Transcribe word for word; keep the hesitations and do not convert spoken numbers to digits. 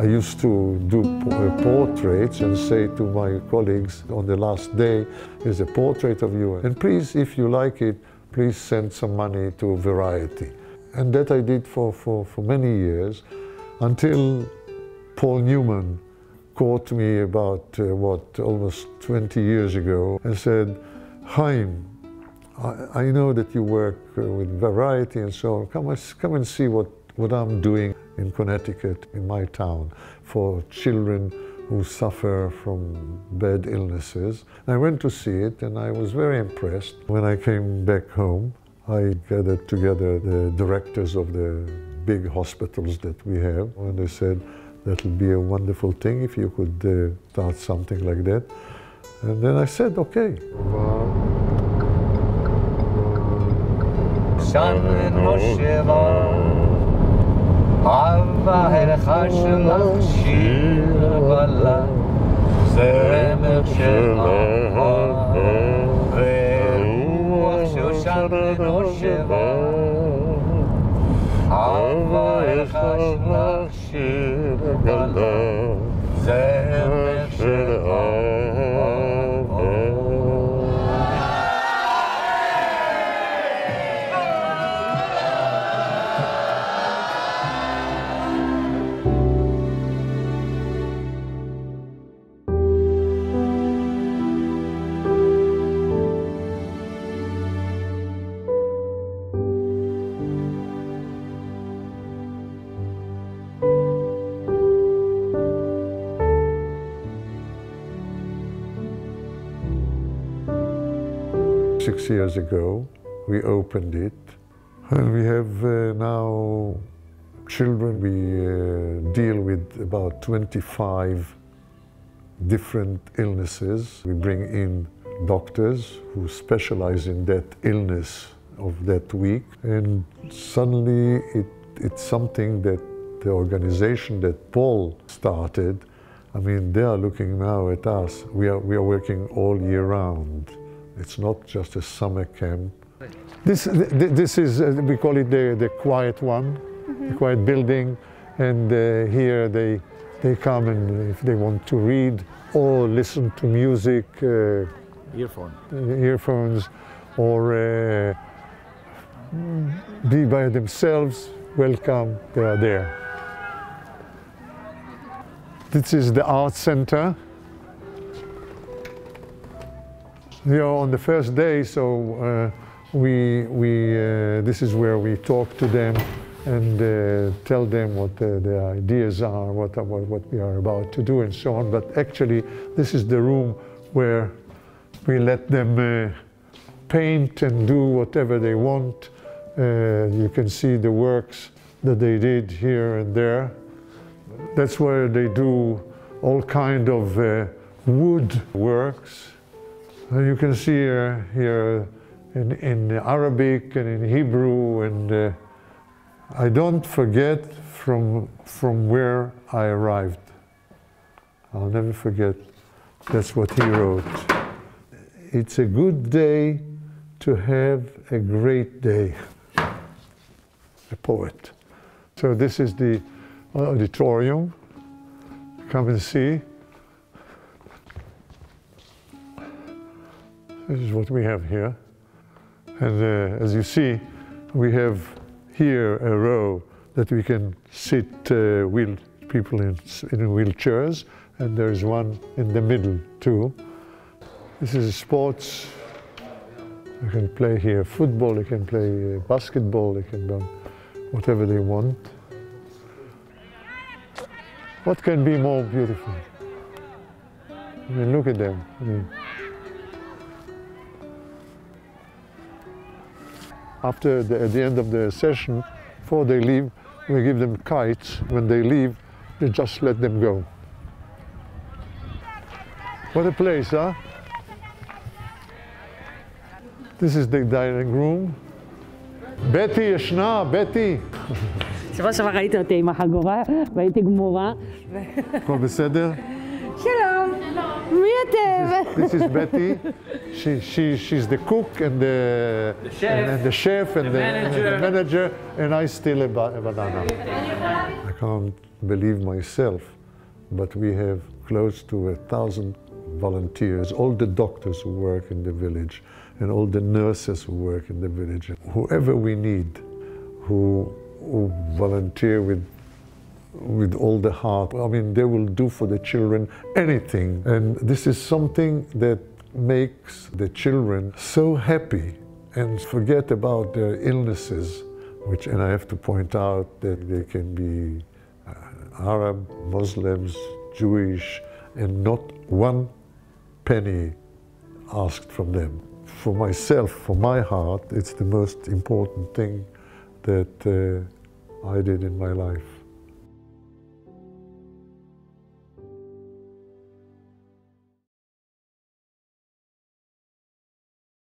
I used to do portraits and say to my colleagues on the last day, there's a portrait of you. And please, if you like it, please send some money to Variety. And that I did for, for, for many years, until Paul Newman caught me about, uh, what, almost twenty years ago and said, Chaim, I, I know that you work uh, with Variety and so on. Come, come and see what, what I'm doing in Connecticut, in my town, for children who suffer from bad illnesses. I went to see it and I was very impressed. When I came back home, I gathered together the directors of the big hospitals that we have, and they said, that would be a wonderful thing if you could uh, start something like that. And then I said, okay. Six years ago, we opened it, and we have uh, now children. We uh, deal with about twenty-five different illnesses. We bring in doctors who specialize in that illness of that week, and suddenly it, it's something that the organization that Paul started, I mean, they are looking now at us. We are, we are working all year round. It's not just a summer camp. This, this is, uh, we call it the, the quiet one, mm-hmm. the quiet building. And uh, here they, they come, and if they want to read or listen to music, uh, Earphone. earphones, or uh, be by themselves, welcome, they are there. This is the art center. We are on the first day, so uh, we, we, uh, this is where we talk to them and uh, tell them what uh, the ideas are, what, what, what we are about to do and so on. But actually, this is the room where we let them uh, paint and do whatever they want. Uh, you can see the works that they did here and there. That's where they do all kind of uh, wood works. And you can see uh, here in, in Arabic and in Hebrew, and uh, I don't forget from, from where I arrived. I'll never forget. That's what he wrote. It's a good day to have a great day. A poet. So this is the auditorium. Come and see. This is what we have here. And uh, as you see, we have here a row that we can sit uh, wheel, people in, in wheelchairs, and there's one in the middle too. This is sports. You can play here football, you can play uh, basketball, you can do whatever they want. What can be more beautiful? I mean, look at them. I mean, after the, at the end of the session, before they leave, we give them kites. When they leave, we just let them go. What a place, huh? This is the dining room. Betty, ישנה, Betty. שבוע שעבר ראיתי אותי עם החגורה והייתי גמורה. הכל בסדר? שלום. מי אתם? This is Betty. She, she, she's the cook and the, The chef, and, and the chef and the the, manager. and the manager, and I steal a, ba a banana. I can't believe myself, but we have close to a thousand volunteers, all the doctors who work in the village, and all the nurses who work in the village, whoever we need, who, who volunteer with with all the heart. I mean, they will do for the children anything. And this is something that makes the children so happy and forget about their illnesses, which, and I have to point out that they can be uh, Arab, Muslims, Jewish, and not one penny asked from them. For myself, for my heart, it's the most important thing that uh, I did in my life.